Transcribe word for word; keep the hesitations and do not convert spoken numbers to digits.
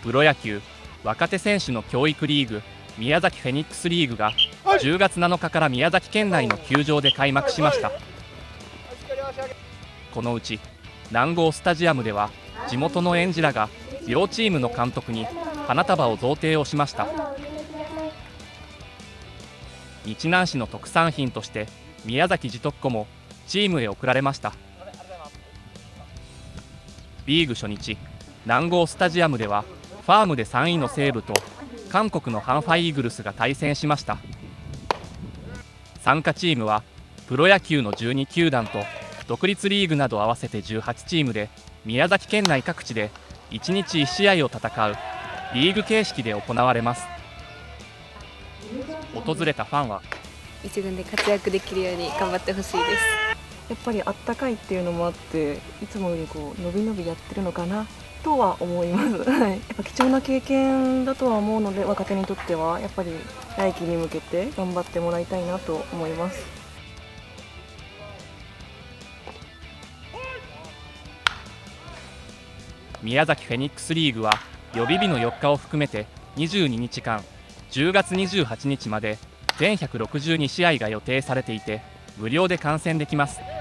プロ野球若手選手の教育リーグ宮崎フェニックスリーグがじゅうがつなのかから宮崎県内の球場で開幕しました。このうち南郷スタジアムでは地元の園児らが両チームの監督に花束を贈呈をしました。日南市の特産品として宮崎地特庫もチームへ贈られました。リーグ初日、南郷スタジアムではファームでさんいの西武と韓国のハンファイーグルスが対戦しました。参加チームはプロ野球のじゅうにきゅうだんと独立リーグなど合わせてじゅうはちチームで宮崎県内各地でいちにちいち試合を戦うリーグ形式で行われます。訪れたファンは一軍で活躍できるように頑張ってほしいです。 やっぱりあったかいっていうのもあっていつもよりこう伸び伸びやってるのかなとは思います。はい、やっぱ貴重な経験だとは思うので若手にとってはやっぱり来季に向けて頑張ってもらいたいなと思います。 宮崎フェニックスリーグは予備日のよっかを含めてにじゅうににちかんじゅうがつにじゅうはちにちまで全ひゃくろくじゅうにしあいが予定されていて無料で観戦できます。